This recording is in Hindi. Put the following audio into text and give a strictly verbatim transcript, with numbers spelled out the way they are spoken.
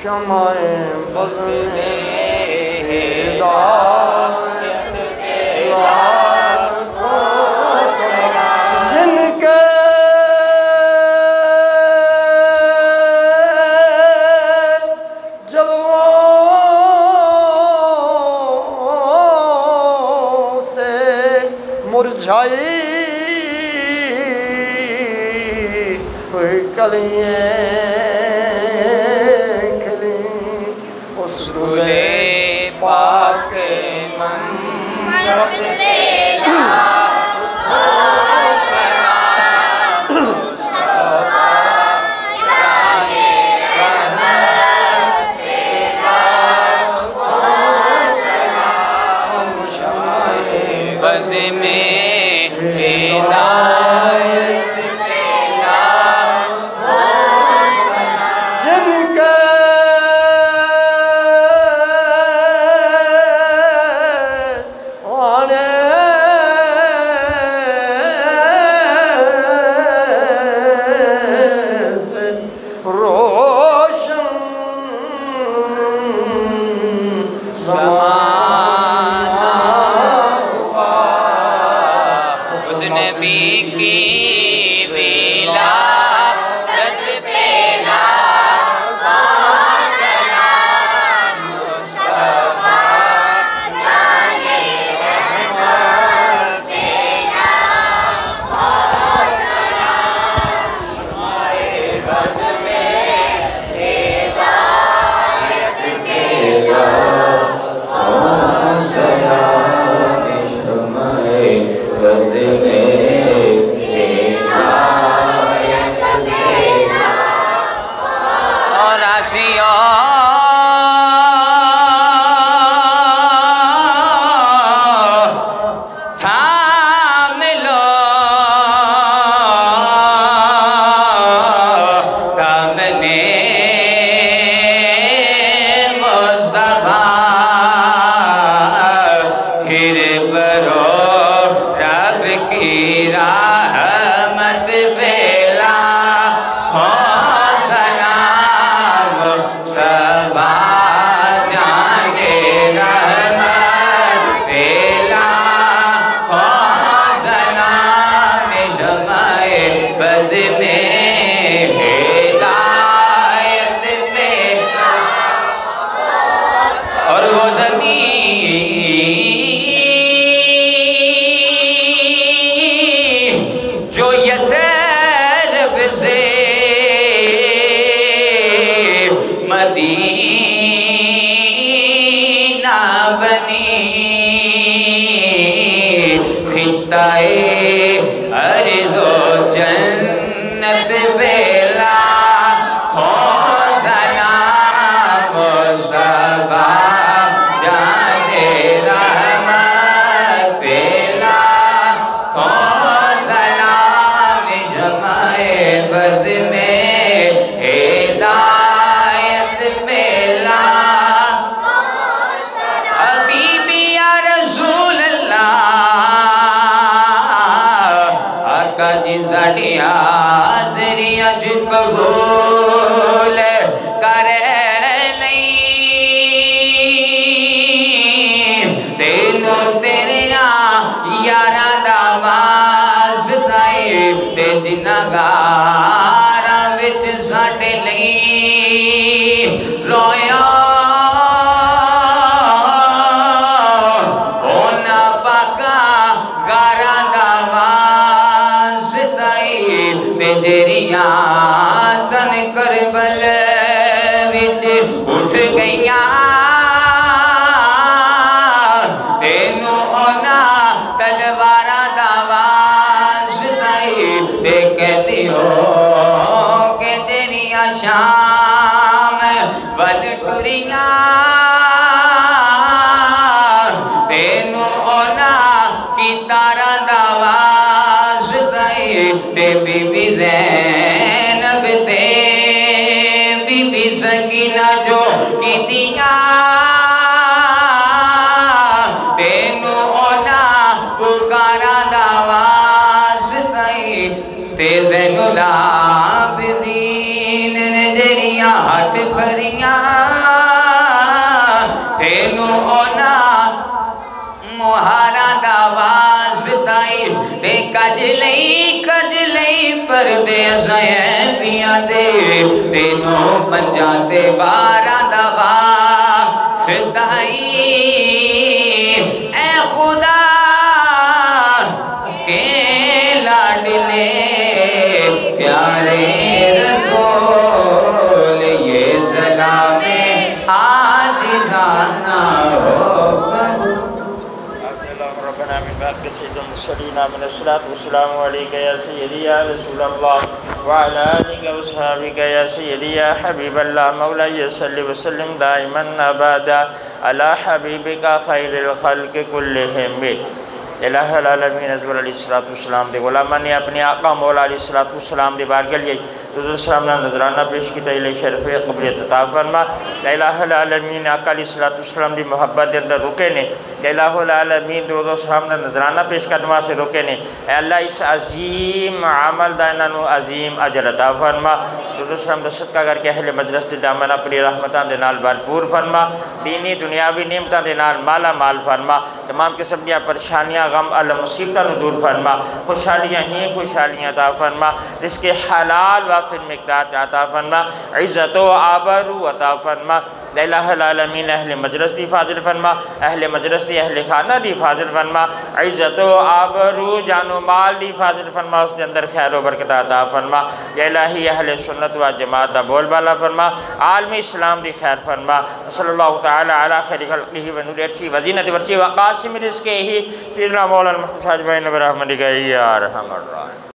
शमाए बज़्म हिदायत लाखों सलाम जिनके जलवों से मुरझाई हुई कलियां खिली उस दुले पाक मंगल ते ज़ैनुल आबिदीन नजरिया हाथ भरिया तेनू ओना मुहारा दा वास्ताई ते कज लई कज लई परदे असां पिया दे तेनू पंजा ते बारह दा वास्ताई ए खुदा के लाडले प्यारे रसूल ये सलामे आजिज़ाना हो रब्बना मिन बाक़ि सय्यिदिना मुरसलीना मिन अस्सलातु वस्सलामु अलैका या सय्यदी या रसूलल्लाह व अला आलिका व अस्हाबिका या सय्यदी या हबीबल्लाह मौलाया सल्लि व सल्लिम दाइमन अबदा अला हबीबिका खैरिल खल्क़ि कुल्लिहिम इलाहुल आलमीन हज़रत अलैहिस्सलातु वस्सलाम दे गुलामां ने अपने आका मौला अलैहिस्सलातु वस्सलाम दे बारगाह लिए हुज़ूर सल्लल्लाहु अलैहि वसल्लम नजराना पेश किया इले शरफ़ क़बूलियत अता फरमा इलाहुल आलमीन आका अलैहिस्सलातु वस्सलाम दी मोहब्बत दे अंदर रुके ने इलाहुल आलमीन हुज़ूर सल्लल्लाहु अलैहि वसल्लम नजराना पेश करने वास्ते रुके ने अल्लाह इस अजीम अमल दा इन्हां नूं अजीम अजर अता फरमा हुज़ूर सल्लल्लाहु अलैहि वसल्लम दा सदका करके अहले मजलिस दे दामन अपनी रहमतां दे नाल भरपूर फरमा दीनी दुनियावी नेमतां दे नाल माला माल फरमा तमाम किस्म दी परेशानियां गम अल मुसीबतां नूं दूर फरमा खुशहालियां ही खुशहालियां अता फरमा रिज़्क़ हलाल वाफिर मिक़दार अता फरमा इज़्ज़त व आबरू अता फरमा इलाहुल आलमीन अहले मजलिस दी हिफाज़त फरमा अहले मजलिस दी अहले खाना दी हिफाज़त फरमा इज़्ज़त व आबरू जानो माल दी हिफाज़त फरमा उसके अंदर खैर व बरकत अता फरमा या इलाही अहले सुन्नत व जमात दा बोलबाला फरमा आलमी इस्लाम दी खैर फरमा सल्लल्लाहु तआला अला खैरि खल्क़िही व नूरि अर्शी व ज़ीनति वर्शी व क़ासिम रिज़्क़िही सय्यिदना मौलाना मुहम्मद साजिद बिन रहमतिका या अरहमर राहिमीन।